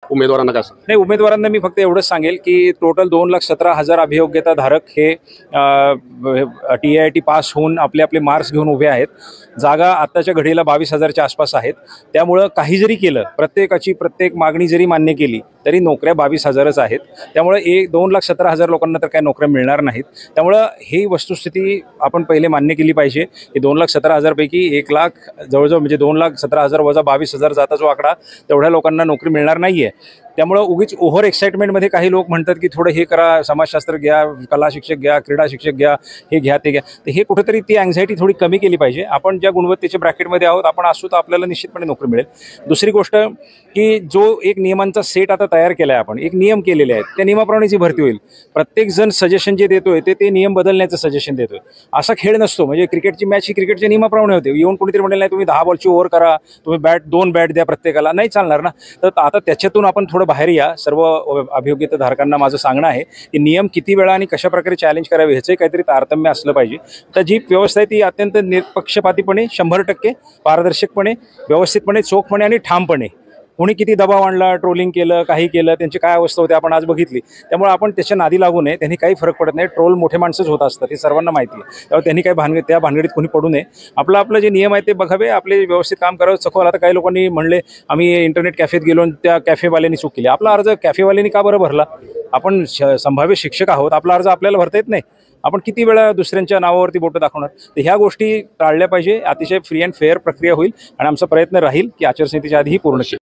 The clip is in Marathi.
उमेदवारांना काय सांगाल? नाही, उमेदवारांना मी फक्त एवढंच सांगेल की टोटल 2,17,000 अभियोग्यता धारक हे TIT पास होऊन आपले आपले मार्क्स घेऊन उभे आहेत. जागा आत्ताच्या घडीला 22,000च्या आसपास आहेत. त्यामुळं काही जरी केलं, प्रत्येक मागणी जरी मान्य केली तरी नोकऱ्या 22,000च आहेत. त्यामुळे 2,17,000 लोकांना तर काही नोकऱ्या मिळणार नाहीत. त्यामुळं ही वस्तुस्थिती आपण पहिले मान्य केली पाहिजे की 2,17,000 पैकी 1,00,000 जवळजवळ म्हणजे 2,17,000 वजा 22,000 जाता जो आकडा तेवढ्या लोकांना नोकरी मिळणार नाही आहे. त्यामुळं उगीच ओव्हर एक्साइटमेंटमध्ये काही लोक म्हणतात की थोडं हे करा, समाजशास्त्र घ्या, कला शिक्षक घ्या, क्रीडा शिक्षक घ्या, हे घ्या ते घ्या. तर हे कुठेतरी ती अँझायटी थोडी कमी केली पाहिजे. आपण ज्या गुणवत्तेच्या ब्रॅकेटमध्ये आहोत आपण असू तर आपल्याला निश्चितपणे नोकरी मिळेल. दुसरी गोष्ट की जो एक नियमांचा सेट आता तयार केला आहे, आपण एक नियम केलेले आहेत, त्या नियमाप्रमाणेची भरती होईल. प्रत्येकजण सजेशन जे देतोय ते नियम बदलण्याचं सजेशन देतोय. असा खेळ नसतो. म्हणजे क्रिकेटची मॅच ही क्रिकेटच्या नियमाप्रमाणे होते. येऊन कोणीतरी म्हणेल नाही तुम्ही 10 बॉलची ओव्हर करा, तुम्ही 2 बॅट द्या प्रत्येकाला, नाही चालणार ना. तर आता त्याच्यातून आपण थोडं बाहेर या. सर्व अभियोग्यता धारकांना माझं सांगणं आहे की नियम किती वेळा आणि कशा प्रकारे चॅलेंज करावे ह्याचं काहीतरी तारतम्य असलं पाहिजे. तर जी व्यवस्था आहे ती अत्यंत निष्पक्षपातीपणे 100% पारदर्शकपणे, व्यवस्थितपणे, चोखपणे आणि ठामपणे, कोणी किती दबाव आणला, ट्रोलिंग केलं, काही केलं, त्यांची काय अवस्था होती आपण आज बघितली. त्यामुळे आपण त्याच्या नादी लागू नये. त्यांनी काही फरक पडत नाही. ट्रोल मोठे माणसंच होत असतात, हे सर्वांना माहिती आहे. त्यामुळे त्यांनी काही त्या भानगडीत कोणी पडू नये. आपलं जे नियम आहे ते बघावे, आपले व्यवस्थित काम करावं, चखवाल. आता काही लोकांनी म्हणले आम्ही इंटरनेट कॅफेत गेलो आणि त्या कॅफेवाल्यांनी चूक केली. आपला अर्ज कॅफेवाल्यांनी का बरं भरला? आपण संभाव्य शिक्षक आहोत, आपला अर्ज आपल्याला भरता येत नाही. आपण किती वेळा दुसऱ्यांच्या नावावरती बोटं दाखवणार? तर ह्या गोष्टी टाळल्या पाहिजे. अतिशय फ्री अँड फेअर प्रक्रिया होईल आणि आमचा प्रयत्न राहील की आचारसंहितेच्या आधी ही पूर्ण केली.